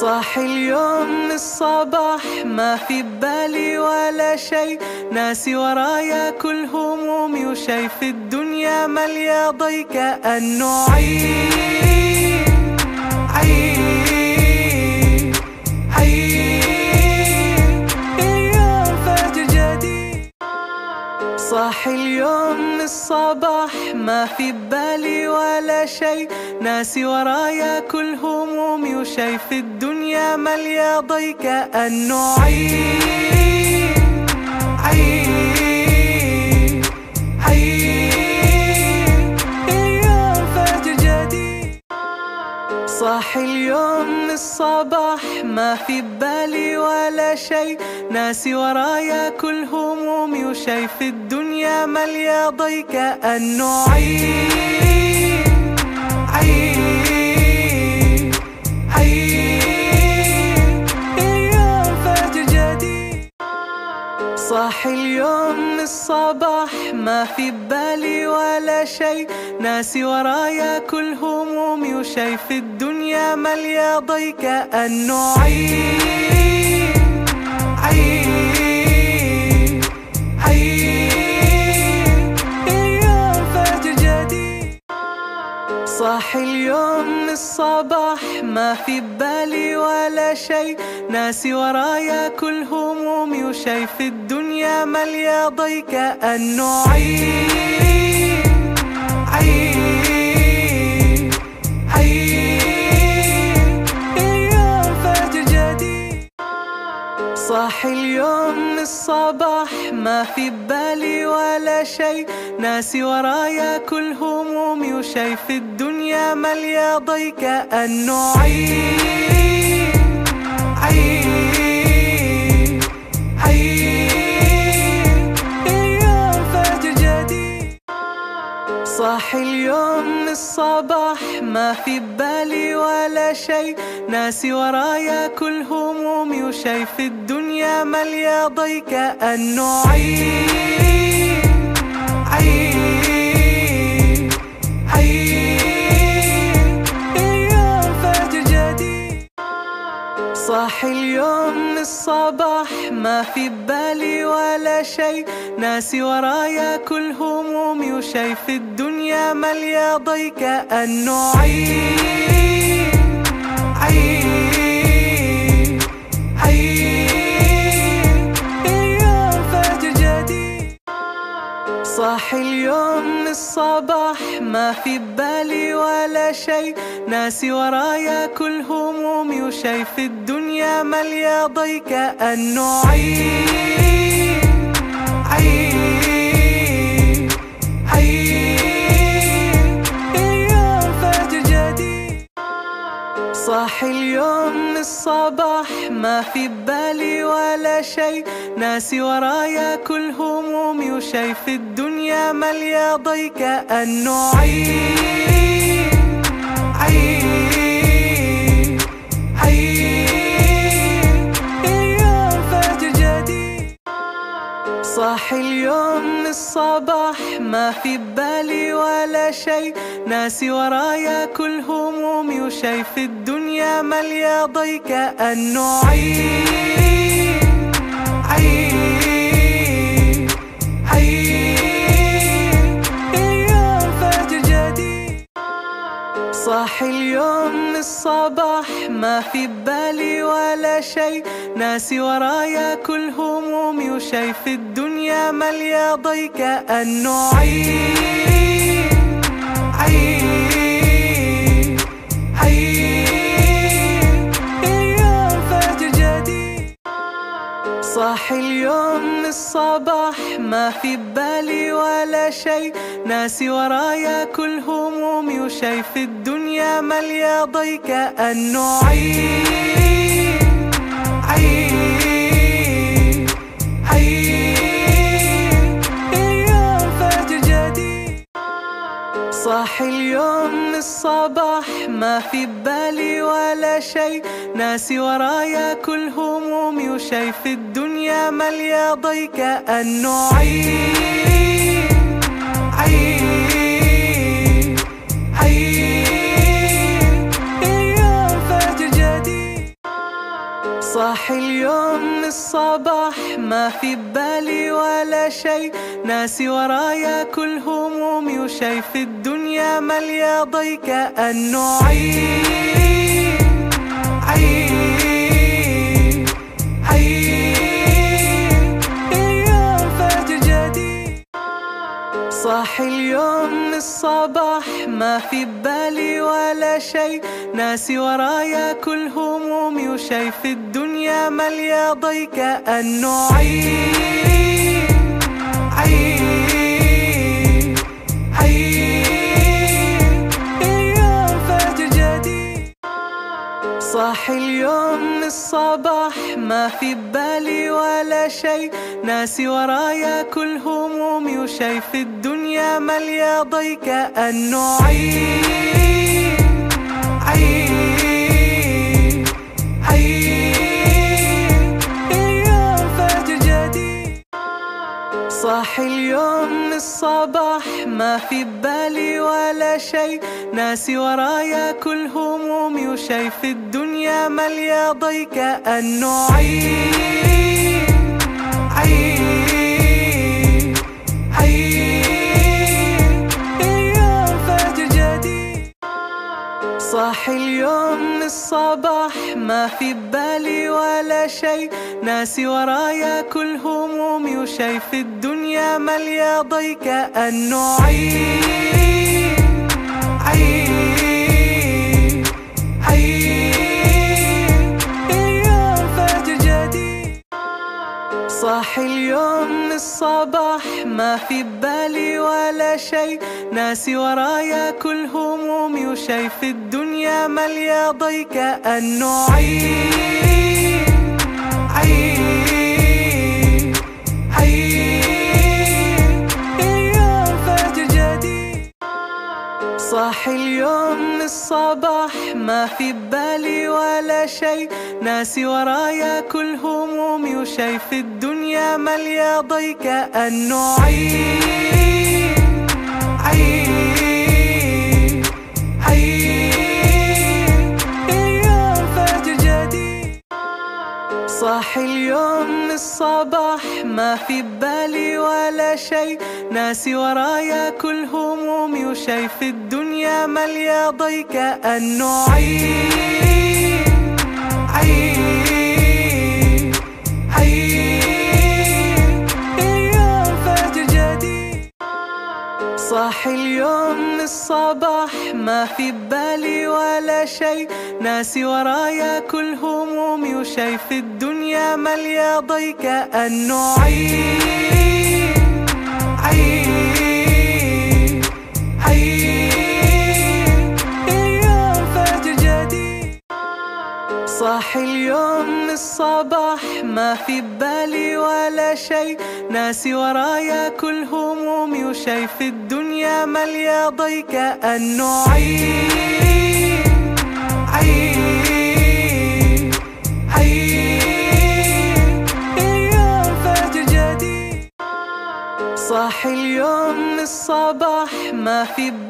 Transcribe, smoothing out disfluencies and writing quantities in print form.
صاحي اليوم من الصباح ما في ببالي ولا شي، ناسي ورايا كل همومي وشايف الدنيا مليا ضي كأنه عيد عيد عيد اليوم فجر جديد. صاحي اليوم من الصباح ما في ببالي ولا شي، ناسي ورايا كل همومي وشايف الدنيا مليا ضي كأنه عيد عيد عيد اليوم فجر جديد. صاحي اليوم من الصباح ما في ببالي ولا شي، ناسي ورايا كل همومي وشايف الدنيا مليا ضي كأنه عيد عيد عيد اليوم فجر جديد. صاحي اليوم من الصباح ما في ببالي ولا شي، ناسي ورايا كل همومي وشايف الدنيا مليا ضي كأنه عيد عيد عيد اليوم فجر جديد. صاحي اليوم من الصباح ما في ببالي ولا شي، ناسي ورايا كل همومي وشايف الدنيا مليا ضي كأنه عيد عيد عيد اليوم فجر جديد. صاحي اليوم من الصباح ما في ببالي ولا شي، ناسي ورايا كل همومي وشايف الدنيا مليا ضي كأنه عيد عيد عيد اليوم فجر جديد. صاحي اليوم من الصباح ما في ببالي ولا شي، ناسي ورايا كل همومي وشايف الدنيا مليا ضي كأنه عيد عيد عيد اليوم فجر جديد. صاحي اليوم من الصباح ما في ببالي ولا شي، ناسي ورايا كل همومي وشايف الدنيا مليا ضي كأنه عيد عيد عيد اليوم فجر جديد. صاحي اليوم من الصباح ما في ببالي ولا شي، ناسي ورايا كل همومي وشايف الدنيا مليا ضي كأنه عيد عيد عيد اليوم فجر جديد. صاحي اليوم من الصباح ما في ببالي ولا شي، ناسي ورايا كل همومي وشايف الدنيا مليا ضي كأنه عيد عيد عيد اليوم فجر جديد. صاحي اليوم من الصباح ما في ببالي ولا شي، ناسي ورايا كل همومي وشايف الدنيا مليا ضي كأنه عيد عيد عيد اليوم فجر جديد. صاحي اليوم من الصباح ما في ببالي ولا شي، ناسي ورايا كل همومي وشايف الدنيا مليا ضي كأنه عيد عيد عيد اليوم فجر جديد. صاحي اليوم من الصباح ما في ببالي ولا شي، ناسي ورايا كل همومي وشايف الدنيا مليا ضي كأنه عيد عيد عيد اليوم فجر جديد. صاحي اليوم من الصباح ما في ببالي ولا شي، ناسي ورايا كل همومي وشايف الدنيا مليا ضي كأنه عيد عيد عيد اليوم فجر جديد. صاحي اليوم من الصباح ما في ببالي ولا شي، ناسي ورايا كل همومي وشي في الدنيا مليا ضي، كأنه عيد عيد عيد اليوم فجر جديد. صاحي اليوم من الصباح ما في ببالي ولا شي، ناسي ورايا كل همومي وشي في الدنيا مليا ضي، كأنه عيد عيد عيد اليوم فجر جديد. صاحي اليوم من الصباح ما في ببالي ولا شي، ناسي ورايا كل همومي وشي في الدنيا مليا ضي، كأنه عيد عيد عيد اليوم فجر جديد. صاحي اليوم من الصباح ما في ببالي ولا شي، ناسي ورايا كل همومي وشي في الدنيا مليا ضي، كأنه عيد عيد عيد اليوم فجر جديد. صاحي اليوم من الصباح ما في ببالي ولا شي، ناسي ورايا كل همومي وشي في الدنيا مليا ضي، كأنه عيد عيد عيد اليوم فجر جديد. صاحي اليوم من الصباح ما في ببالي ولا شي، ناسي ورايا كل همومي وشي في الدنيا مليا ضي، كأنه عيد عيد عيد اليوم فجر جديد. صاحي اليوم من الصباح ما في ببالي ولا شي، ناسي ورايا كل همومي وشي في الدنيا مليا ضي، كأنه عيد عيد عيد اليوم فجر جديد. صاحي اليوم من الصباح ما في ببالي ولا شي، ناسي ورايا كل همومي وشي في الدنيا مليا ضي، كأنه عيد عيد عيد اليوم فجر جديد. صاحي اليوم من الصباح ما في ببالي ولا شي، ناسي ورايا كل همومي وشي في الدنيا مليا ضي، كأنه عيد عيد عيد اليوم فجر جديد. صاحي اليوم من الصباح ما في ببالي ولا شي، ناسي ورايا كل همومي وشي في الدنيا مليا ضي، كأنه عيد عيد عيد اليوم فجر جديد. صاحي اليوم من الصباح ما في